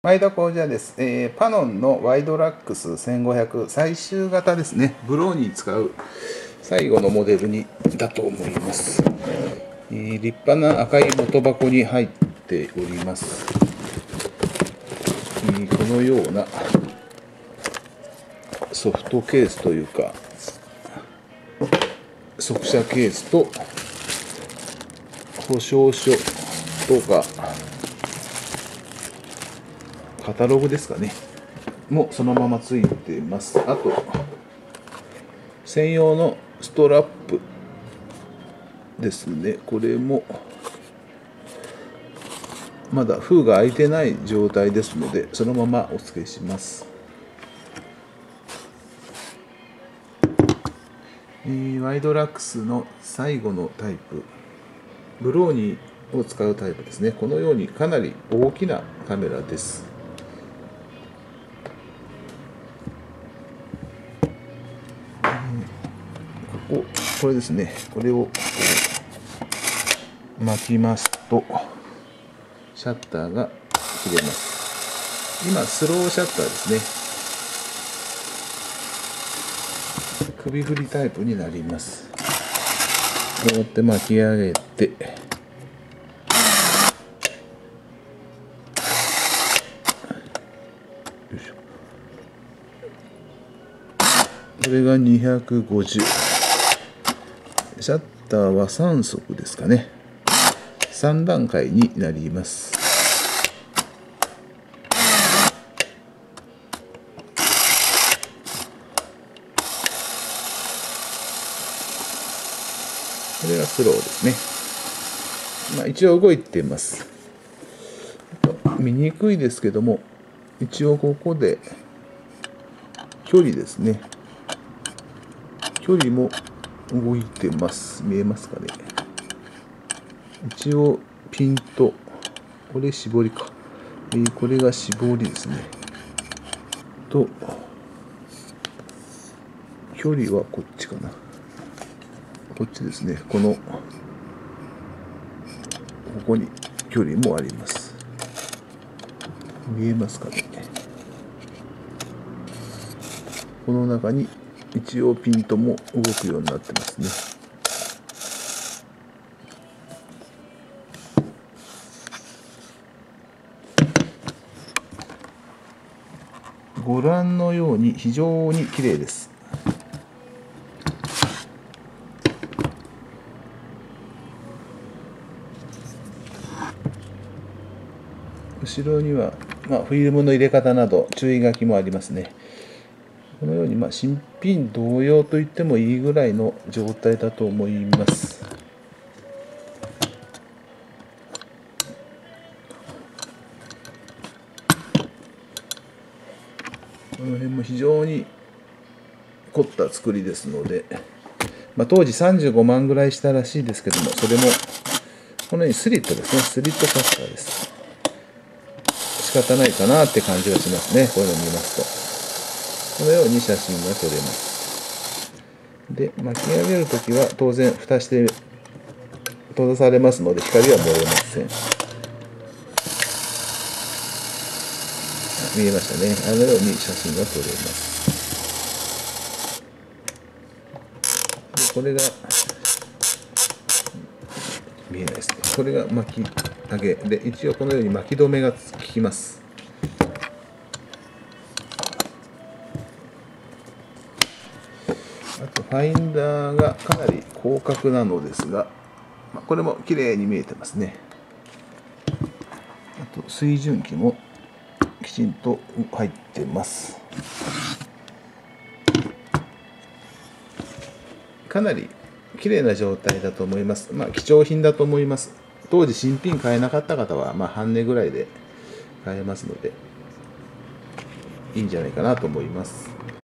前田工事です、パノンのワイドラックス1500最終型ですね。ブローに使う最後のモデルだと思います。立派な赤い元箱に入っております。このようなソフトケースというか速射ケースと保証書とかカタログですかねもそのままついています。あと専用のストラップですね。これもまだ封が開いてない状態ですのでそのままお付けします。ワイドラックスの最後のタイプブローニーを使うタイプですね。このようにかなり大きなカメラです。これですね。これを巻きますとシャッターが切れます。今スローシャッターですね。首振りタイプになります。こうやって巻き上げてよいしょ。これが250。シャッターは3速ですかね。3段階になります。これがスローですね。一応動いています。見にくいですけども、一応ここで距離ですね。距離も動いてます。見えますかね。一応ピンと、これ絞りか。これが絞りですね。と、距離はこっちかな。こっちですね。ここに距離もあります。見えますかね。この中に一応ピントも動くようになってますね。ご覧のように非常に綺麗です。後ろには、フィルムの入れ方など注意書きもありますね。このように、新品同様と言ってもいいぐらいの状態だと思います。この辺も非常に凝った作りですので、当時35万ぐらいしたらしいですけども、それもこのようにスリットですね。スリットカッターです。仕方ないかなって感じがしますね。こういうのを見ますと。このように写真が撮れます。で、巻き上げるときは当然蓋して閉ざされますので光は漏れません。見えましたね。あのように写真が撮れます。でこれが見えないですね。これが巻き上げで、一応このように巻き止めが効きます。あとファインダーがかなり広角なのですが、これも綺麗に見えてますね。あと水準器もきちんと入ってます。かなり綺麗な状態だと思います。貴重品だと思います。当時新品買えなかった方は半値ぐらいで買えますのでいいんじゃないかなと思います。